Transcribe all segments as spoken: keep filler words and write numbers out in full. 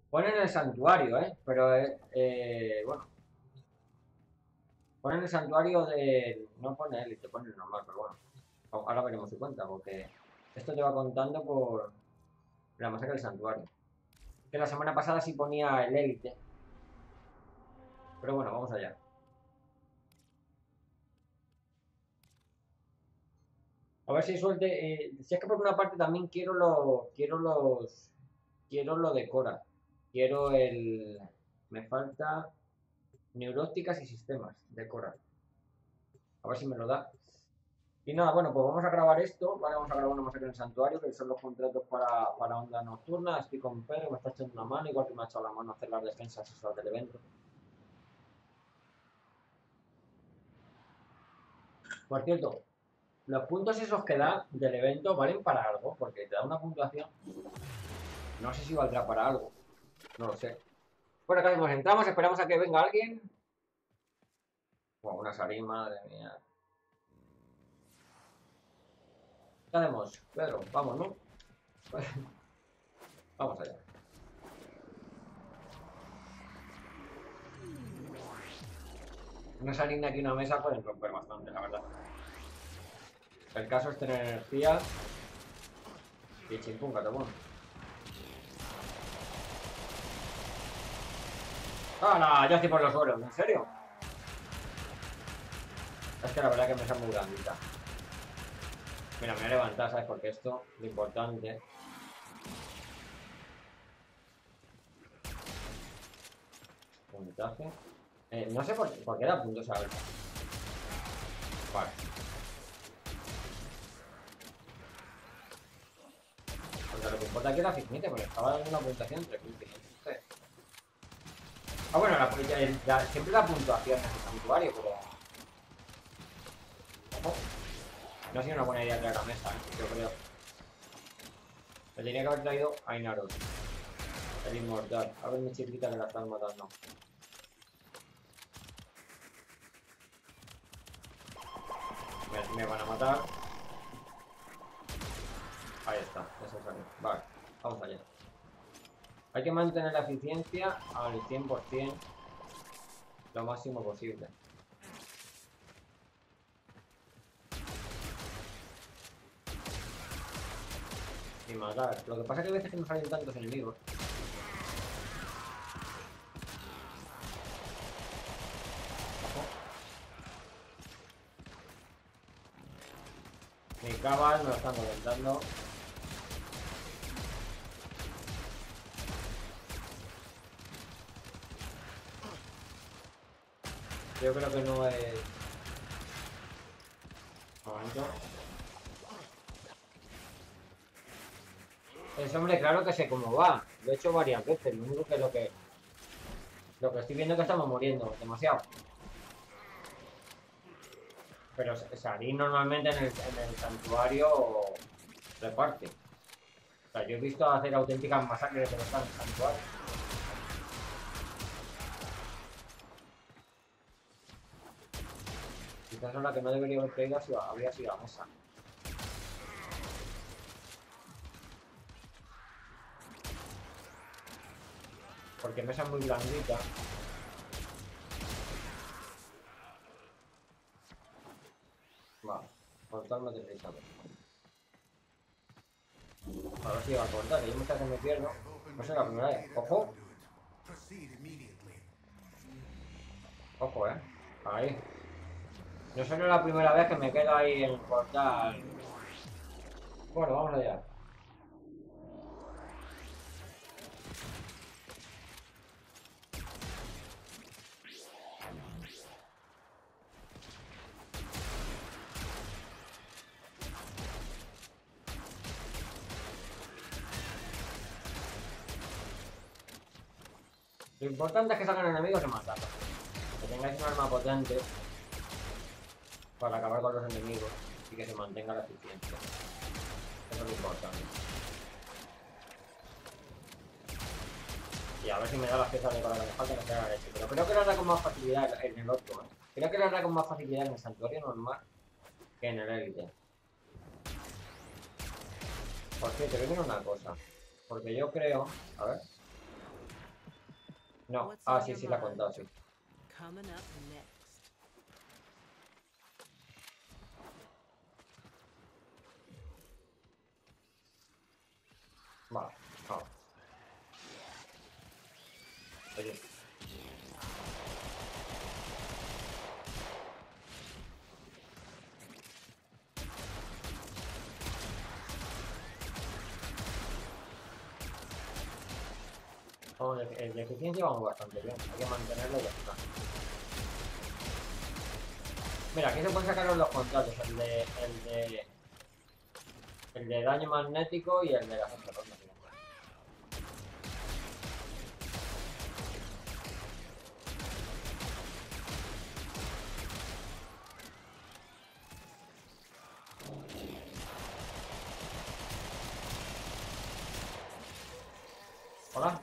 Ponen el santuario, ¿eh? Pero, eh, eh, bueno, ponen el santuario de... No pone élite, pone el normal, pero bueno. Ahora veremos su cuenta, porque esto te va contando por la masacre del santuario. Que la semana pasada sí ponía el élite. Pero bueno, vamos allá. A ver si suelte. Eh, si es que por una parte también quiero los. Quiero los. Quiero lo de Cora. Quiero el. Me falta neurópticas y sistemas de Cora. A ver si me lo da. Y nada, bueno, pues vamos a grabar esto, ¿vale? Vamos a grabar una masacre en el santuario, que son los contratos para, para onda nocturna. Estoy con Pedro, me está echando una mano, igual que me ha echado la mano a hacer las defensas esas del evento. Por cierto, los puntos esos que da del evento valen para algo, porque te da una puntuación. No sé si valdrá para algo, no lo sé. Bueno, acá nos entramos, esperamos a que venga alguien. Bueno, una Sarin, madre mía. ¿Qué hacemos? Pedro, vamos, ¿no? Vamos allá. Una Sarin aquí y una mesa pueden romper bastante, la verdad. El caso es tener energía y chimpún, catapum. ¡Hala! Ya estoy por los suelos, ¿en serio? Es que la verdad que me sale muy grandita. Mira, me voy a levantar, ¿sabes? Porque esto, lo importante. Puntaje. Eh, no sé por, por qué da puntos alta. Vale. Porque lo que importa aquí es la eficiencia, porque estaba dando una puntuación entre quince y quince. Ah, bueno, la, el, la, siempre la puntuación en el santuario, pero... Ojo. No ha sido una buena idea traer la mesa, ¿eh? Yo creo. Me tenía que haber traído a Inaros. El inmortal. A ver mi chiquita que la están matando. Me, me van a matar. Ahí está, eso salió. Vale, vamos allá. Hay que mantener la eficiencia al cien por cien lo máximo posible. Y matar. Lo que pasa es que hay veces que no salen tantos enemigos. Ojo. Mi cabal me lo están calentando. Yo creo que no es... Un momento. Ese hombre, claro que sé cómo va. Lo he hecho varias veces. Lo único que lo que... Lo que estoy viendo es que estamos muriendo demasiado. Pero Sarin normalmente en el, en el santuario reparte. O sea, yo he visto hacer auténticas masacres de los santuarios. Quizás la que no debería haber traído si habría sido la mesa. Porque mesa es muy blandita. Vale, cortar no tendréis a ver. A ver si va a cortar, que yo muchas veces me pierdo. No sé la primera vez. ¡Ojo! Ojo, eh. Ahí. No sé, no es la primera vez que me quedo ahí en el portal. Bueno, vamos allá. Lo importante es que salgan enemigos y matarlos. Que tengáis un arma potente para acabar con los enemigos y que se mantenga la eficiencia. Eso es lo importante. Y a ver si me da las piezas de cola que me faltan que se haga leche. Pero creo que lo hará con más facilidad en el otro, ¿eh? Creo que lo hará con más facilidad en el santuario normal que en el élite. Por cierto, voy a ver una cosa. Porque yo creo... A ver. No, ah, sí, sí, la he contado, sí. Vale, vamos. Oye. Vamos, el, el de eficiencia vamos bastante bien. Hay que mantenerlo y ya está. Mira, aquí se pueden sacar los contratos. El de... El de... El de daño magnético y el de las once rondas. Hola.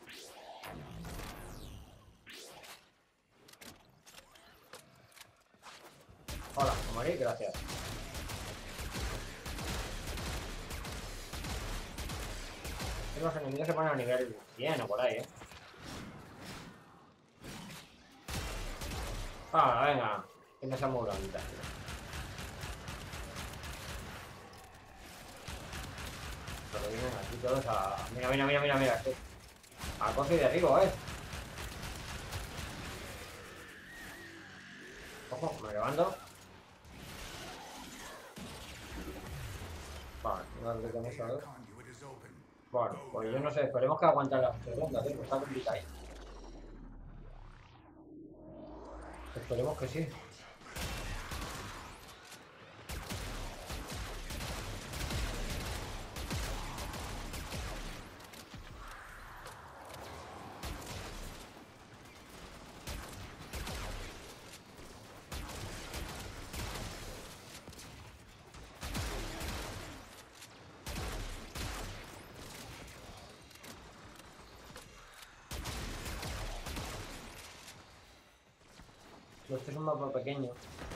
Hola, morí, gracias. Los enemigos se ponen a nivel cien o por ahí, eh. Ah, venga. Que me está muy bonita. Pero vienen aquí todos a... Mira, mira, mira, mira, mira. A cosi de arriba, eh. Ojo, me levanto. Vale, no sé con eso, ¿eh? Bueno, pues yo no sé, esperemos que aguanten las segundas, ¿eh? Está complicado ahí. Esperemos que sí. Este es un mapa pequeño.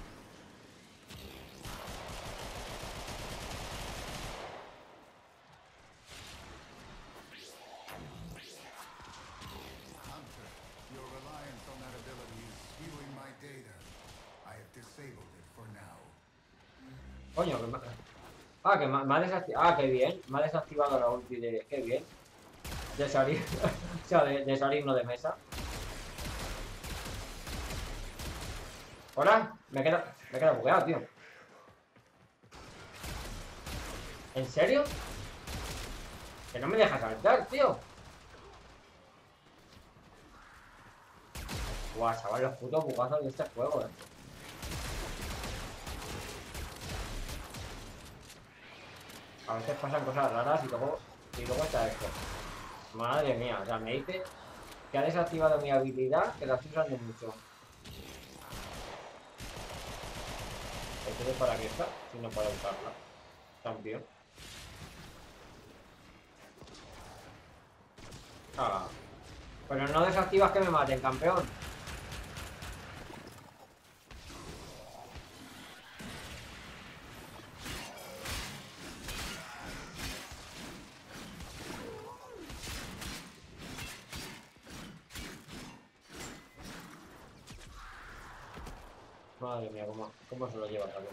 Coño, que me... Ah, que me, me ha desactivado. Ah, qué bien. Me ha desactivado la ulti de... Qué bien. De salir. O sea, de, de salir, no de mesa. Hola. Me queda... Me queda bugueado, tío. ¿En serio? Que no me deja saltar, tío. Guau, chaval, los putos bugazos de este juego, eh. A veces pasan cosas raras y luego... Y luego está esto. Madre mía, o sea, me dice que ha desactivado mi habilidad, que la estoy usando mucho. Entonces, ¿para qué está? Si no puedo usarla. Campeón. Ah. Pero no desactivas que me maten, campeón. Madre mía, ¿cómo, cómo se lo lleva también?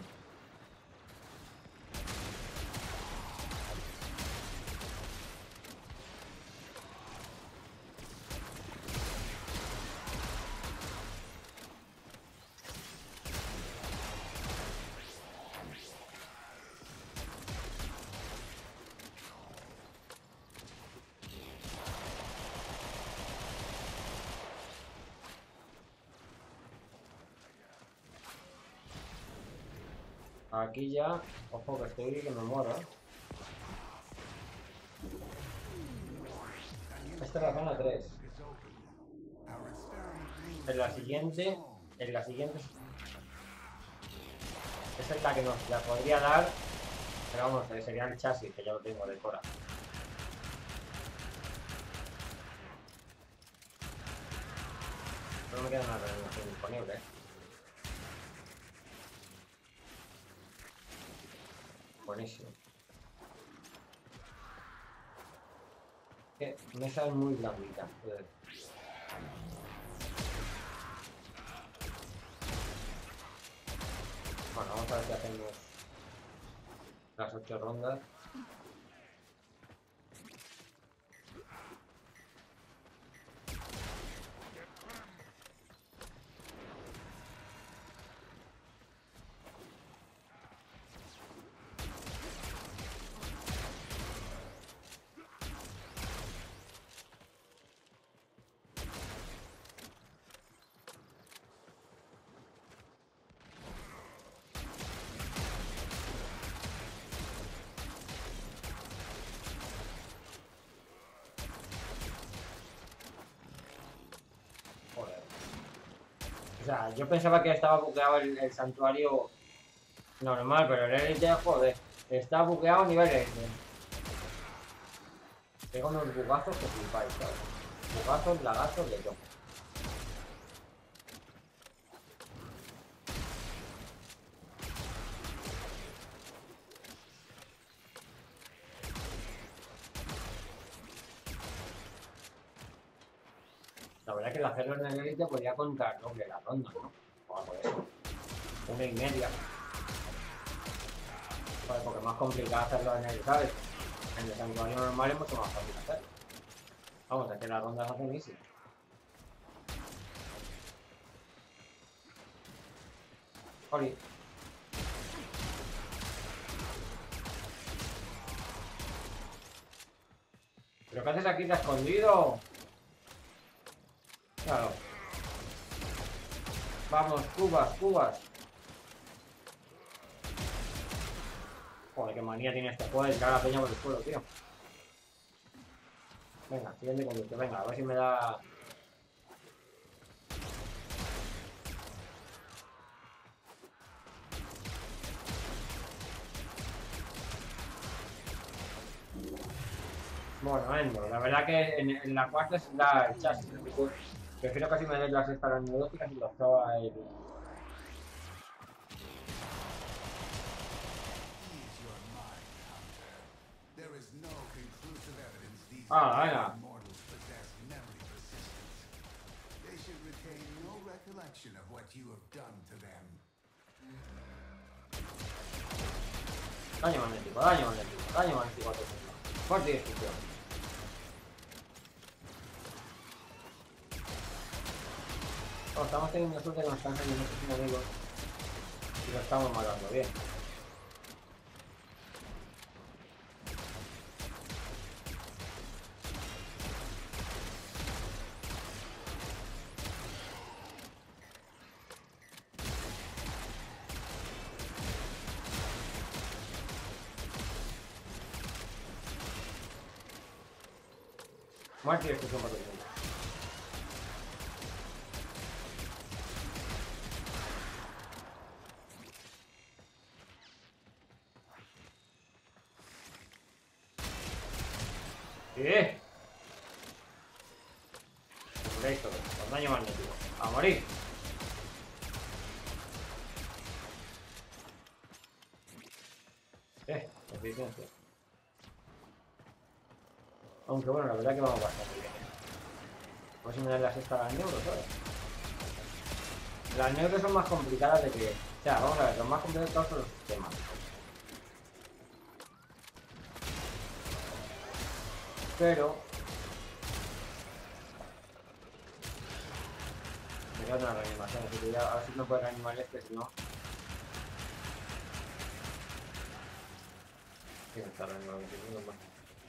Aquí ya, ojo que estoy que me muero, ¿eh? Esta es la zona tres. En la siguiente, en la siguiente... Esa es la que nos la podría dar, pero vamos, sería el chasis, que ya lo tengo de Cora. No me queda una reanimación disponible, ¿eh? Buenísimo. Que mesa es muy blandita. Bueno, vamos a ver si hacemos las ocho rondas. O sea, yo pensaba que estaba bugueado el, el santuario normal, pero el Elite, joder, está bugueado a nivel Elite. Tengo unos bugazos que flipáis, ¿sabes? Bugazos, lagazos, de todo. La verdad es que el hacerlo en el Elite podría contar doble la ronda, ¿no? O algo de eso. Una y media. Joder, porque es más complicado hacerlo en el, ¿sabes? En el santuario normal es mucho más fácil hacerlo. Vamos, es que las rondas hacen easy. Jolly. ¿Pero qué haces aquí? ¿Te has escondido? Claro. Vamos, cubas, cubas. Joder, qué manía tiene este juego de cara a la peña por el suelo, tío. Venga, siguiente conducto. Venga, a ver si me da... Bueno, Endo, la verdad que en, en la cuarta es la el chasis. Prefiero casi me den las estas neurológicas y lo estaba el... Ah, venga. Daño magnético, daño magnético, daño magnético a todo. Fuerte y destrucción. Oh, estamos teniendo suerte que nos están saliendo muchos enemigos y lo estamos matando bien. Muerte y destrucción para todo. ¡Eh! Moréis todos, con daño magnético. ¡A morir! Eh, eficiencia. Aunque bueno, la verdad es que vamos bastante bien. A ver si me dan las estas a las neuros, ¿sabes? Las neuros son más complicadas de que... O sea, vamos a ver, los más complicados son los sistemas. Pero... me queda una reanimación, así que ya, a ver si no puedo reanimar este, si no... Sí, me está reanimando veinticinco más.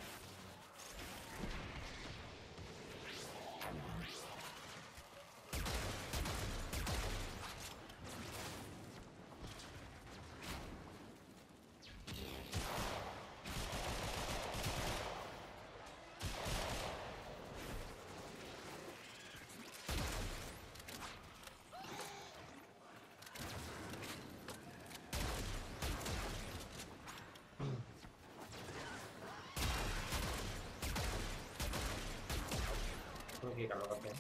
Que cargo también.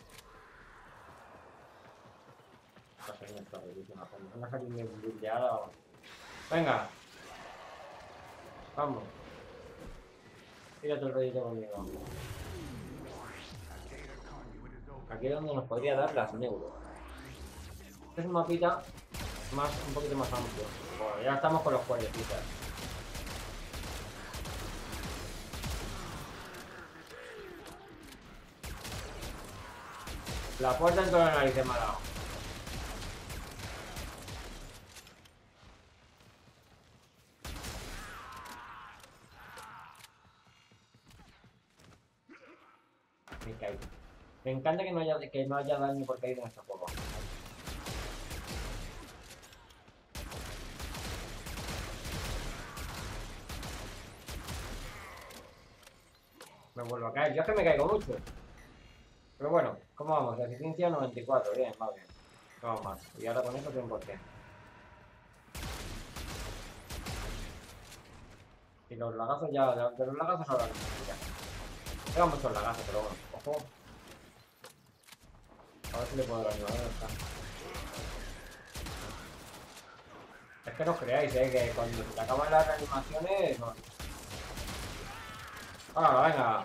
Va a ser nuestra revisión a fondo. Venga, salir de buildeada o... Venga. Vamos. Tírate el redito conmigo. Aquí es donde nos podría dar las neuros. Este es un mapita Más, un poquito más amplio. Bueno, ya estamos con los cuerdecitas. La puerta en toda la nariz me ha dado. Me caigo. Me encanta que no haya, que no haya daño por caído en este juego. Me vuelvo a caer. Yo es que me caigo mucho. Pero bueno, ¿cómo vamos? Eficiencia noventa y cuatro. Bien, va bien. No vamos más. Y ahora con eso cien por cien. Y los lagazos ya... De los lagazos ahora no me Tengo muchos lagazos, pero bueno. Ojo. A ver si le puedo dar ayuda. ¿Dónde está? Es que no os creáis, eh, que cuando se te acaban las reanimaciones... No. ¡Ah, venga!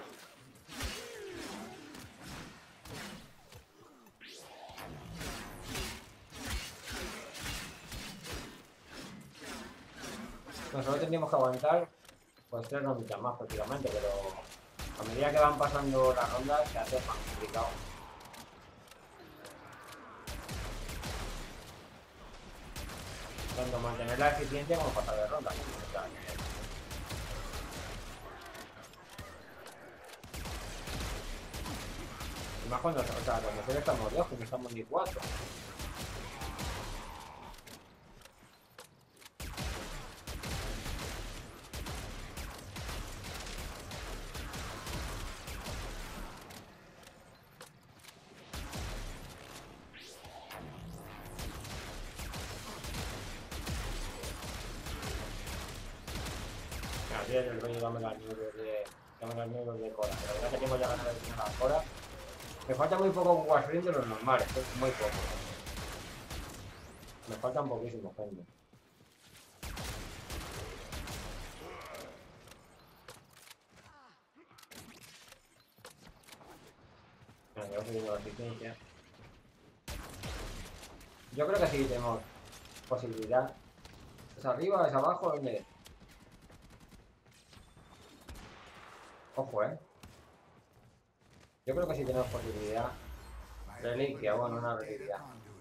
Nosotros tendríamos que aguantar pues tres ronditas más prácticamente, pero a medida que van pasando las rondas se hace más complicado. Tanto mantener la eficiencia como pasar de ronda. O sea, que... Y más cuando, o sea, cuando solo estamos dos, que no estamos ni cuatro. Así es el rollo, dame las nubes de... Dame las nubes de Cora. La verdad es que tengo ya ganas de tener las Cora. Me falta muy poco Warframe de los normales, es muy poco. Me faltan poquísimos, gente. Venga, voy subiendo la eficiencia. Yo creo que sí tenemos posibilidad. ¿Es arriba? ¿Es abajo? ¿Dónde es? Ojo, eh. Yo creo que sí tenemos posibilidad. Reliquia, bueno, una reliquia.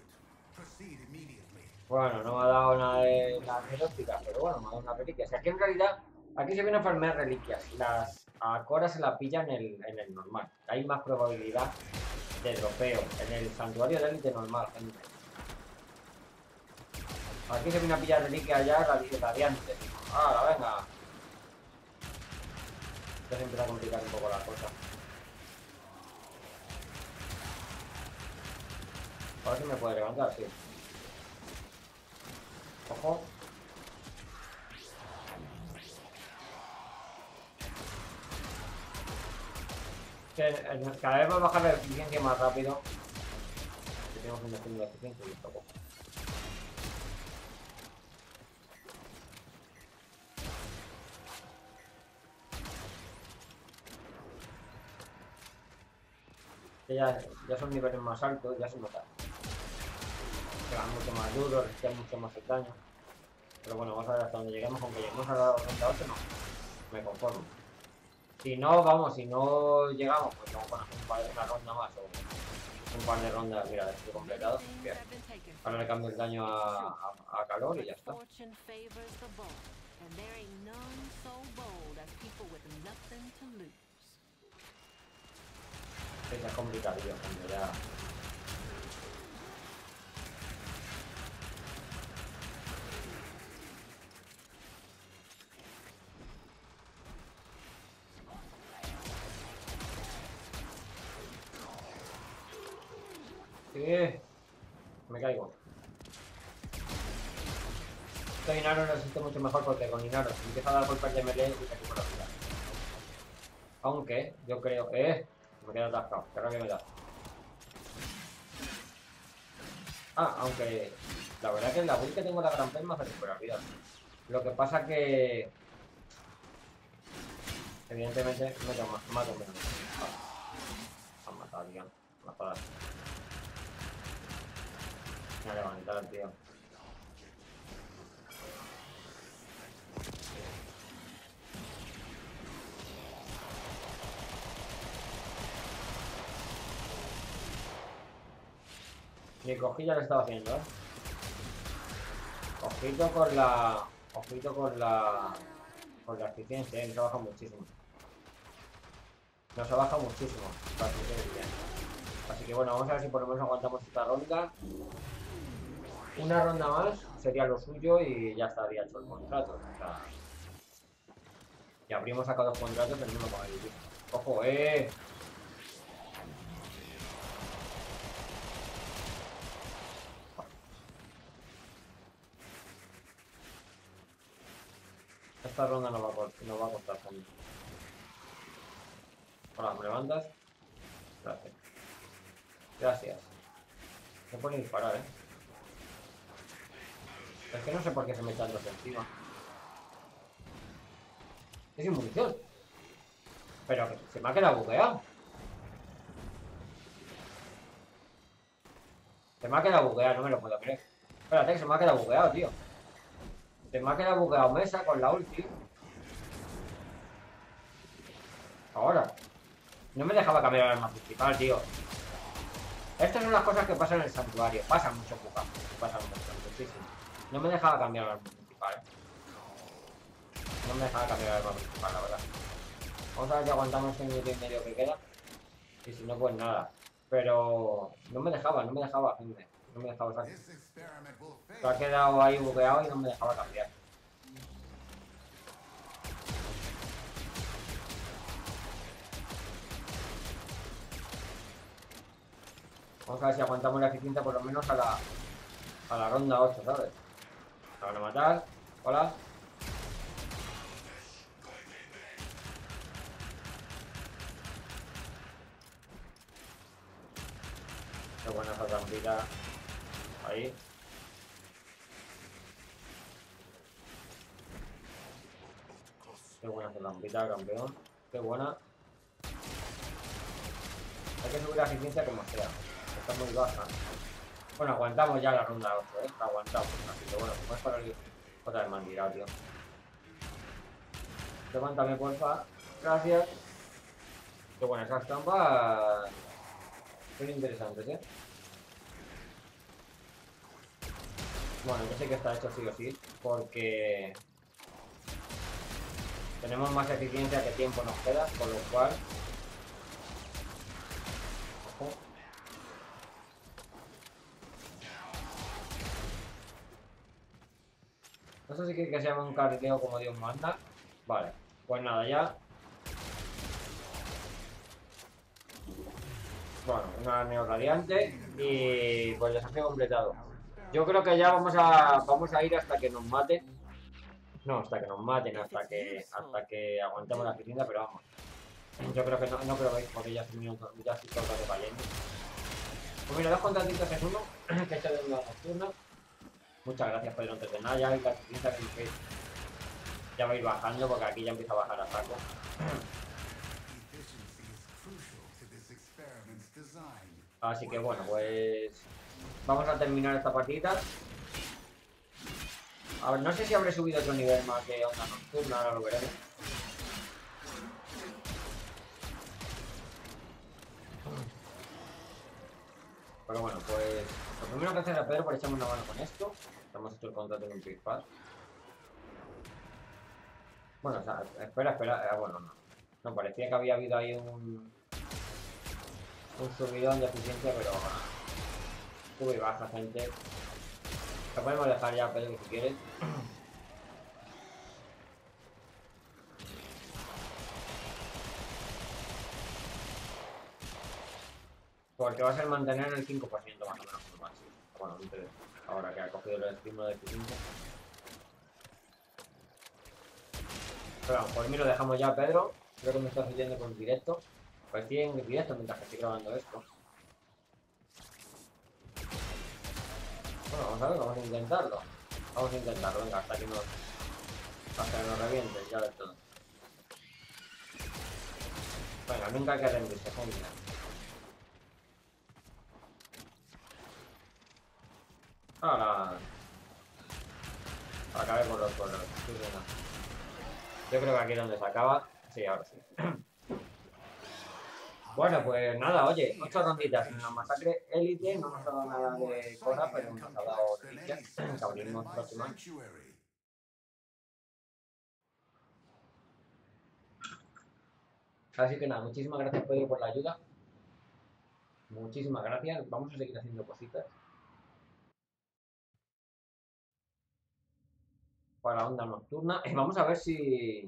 Bueno, no me ha dado nada de las neurópticas, pero bueno, me ha dado una reliquia. O sea, aquí en realidad, aquí se vienen a farmear reliquias. Las Acoras se las pillan en el, en el normal. Hay más probabilidad de dropeo en el santuario de élite normal, gente. Aquí se viene a pillar reliquias ya, radiante. ¡Hala, venga! Esto se empieza a complicar un poco la cosa. A ver si me puede levantar, sí. Ojo. Que cada vez va a bajar la eficiencia más rápido. Que tenemos un destino de eficiencia y esto poco. Ya, ya son niveles más altos, ya se nota. Pegan mucho más duros, resisten mucho más el daño. Pero bueno, vamos a ver hasta donde lleguemos, aunque lleguemos a la ochenta y ocho, no. Me conformo. Si no, vamos, si no llegamos, pues vamos a hacer un par de una ronda más o un par de rondas, mira, estoy completado. Bien. Ahora le cambio el daño a, a, a calor y ya está. Es complicado, tío, gente, ya. Sí. Me caigo. Esto Inaro lo siento mucho mejor porque con Inaro se empieza a dar golpes de melee y recupera vida. Aunque yo creo... ¡Eh! Me quedo atascado. ¿Qué rabia me da? Ah, aunque... La verdad es que en la build que tengo la gran P me hace recuperar vida. Lo que pasa que... Evidentemente me tomo mato menos. Ah, han matado, tío. Me jodas. Me ha levantado, tío. Ni cojilla le estaba haciendo, ¿eh? Ojito con la... Ojito con la... Con la eficiencia, ¿eh? Nos ha bajado muchísimo. Nos ha bajado muchísimo la eficiencia. Así que bueno, vamos a ver si por lo menos aguantamos esta ronda. Una ronda más sería lo suyo y ya estaría hecho el contrato. O sea, y habríamos sacado dos contratos en uno para vivir. ¡Ojo, eh! Esta ronda no va a, no va a costar tanto. Hola, ¿me levantas? Gracias. Gracias. Me pone a disparar, eh. Es que no sé por qué se me echan dos encima. Es sin munición. Pero que se me ha quedado bugueado. Se me ha quedado bugueado, no me lo puedo creer. Espérate, que se me ha quedado bugueado, tío. Se me ha quedado bugueado mesa con la ulti. Ahora. No me dejaba cambiar el arma principal, tío. Estas son las cosas que pasan en el santuario. Pasan mucho, pupa. Pasan mucho, muchísimo. No me dejaba cambiar el arma principal, eh. No me dejaba cambiar el arma principal, la verdad. Vamos a ver si aguantamos el minuto y medio que queda. Y si no, pues nada. Pero no me dejaba, no me dejaba, gente. No me dejaba sacar. Se ha quedado ahí bugueado y no me dejaba cambiar. Vamos a ver si aguantamos la eficiencia por lo menos a la, a la ronda ocho, ¿sabes? Me van a matar. Hola. Qué buena esa trampita. Ahí. Qué buena esa trampita, campeón. Qué buena. Hay que subir la eficiencia como sea. Está muy baja. Bueno, aguantamos ya la ronda ocho, ¿eh? Aguantamos. Así que bueno, como es para el... Otra vez me han tirado, tío. Levántame, porfa. Gracias. Qué buena, esas trampas son interesantes, ¿eh? Bueno, yo sé que está hecho sí o sí, porque tenemos más eficiencia que tiempo nos queda, con lo cual... Ojo. No sé si quiere que se llame un carrileo como Dios manda. Vale, pues nada, ya. Bueno, una neo radiante y pues desafío completado. Yo creo que ya vamos a vamos a ir hasta que nos maten. No, hasta que nos maten, hasta que hasta que aguantemos la eficiencia, pero vamos. Yo creo que no, no creo que porque ya es un minuto, ya estoy todo el rato cayendo. Pues mira, dos contratitos en uno, que he hecho de una nocturna. Muchas gracias, Pedro, antes de nada, ya la eficiencia que ya va a ir bajando porque aquí ya empieza a bajar a saco. Así que bueno, pues vamos a terminar esta partida. A ver, no sé si habré subido otro nivel más de onda nocturna, ahora lo veremos. Pero bueno, pues lo primero que hacer a Pedro por echarme una mano con esto. Hemos hecho el contrato en un pick-pass. Bueno, o sea, espera, espera. Eh, bueno, no. No, parecía que había habido ahí un... Un subidón de eficiencia, pero bueno. Sube y baja, gente. Lo podemos dejar ya, Pedro, si quieres. Porque va a ser mantener el cinco por ciento más o menos por máximo. Bueno, entre, ahora que ha cogido el estímulo de eficiencia. Pero vamos, por mí lo dejamos ya, Pedro. Creo que me estás oyendo con directo. Pues estoy en directo mientras que estoy grabando esto. Bueno, vamos a ver, vamos a intentarlo. Vamos a intentarlo, venga, hasta que nos... Hasta que nos reviente, ya de todo. Venga, nunca hay que rendirse, gente. Ahora... Acabé con los correos. Sí, sí, no. Yo creo que aquí es donde se acaba. Sí, ahora sí. Bueno, pues nada, oye, ocho ronditas en la masacre élite, no nos ha dado nada de Cora, pero nos ha dado ninja, que abrimos próxima. Así que nada, muchísimas gracias Pedro por la ayuda. Muchísimas gracias. Vamos a seguir haciendo cositas para onda nocturna. Eh, vamos a ver si...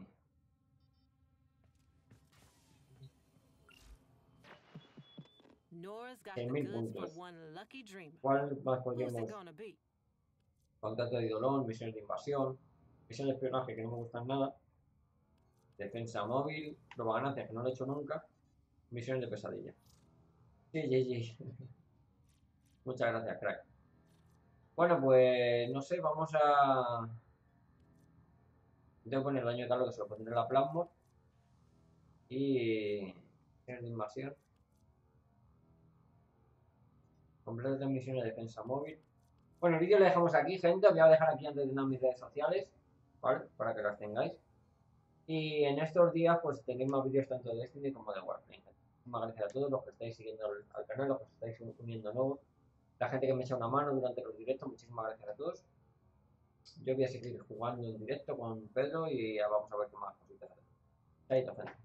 seis mil puntos. ¿Cuál más podríamos? Contacto de idolón, misiones de invasión, misiones de espionaje que no me gustan nada, defensa móvil, prueba ganancias que no lo he hecho nunca, misiones de pesadilla. Sí, sí, sí. Muchas gracias, crack. Bueno, pues no sé, vamos a... Tengo que poner el daño de calor que se lo pondré en la plasma. Y... misiones de invasión. Completar de misiones de defensa móvil. Bueno, el vídeo lo dejamos aquí, gente. Os voy a dejar aquí antes de nada mis redes sociales, ¿vale? Para que las tengáis. Y en estos días, pues tenéis más vídeos tanto de Destiny como de Warframe. Muchísimas gracias a todos los que estáis siguiendo al, al canal, los que os estáis uniendo nuevos. La gente que me echa una mano durante los directos, muchísimas gracias a todos. Yo voy a seguir jugando en directo con Pedro y ya vamos a ver qué más cositas hacemos. Chaito, gente.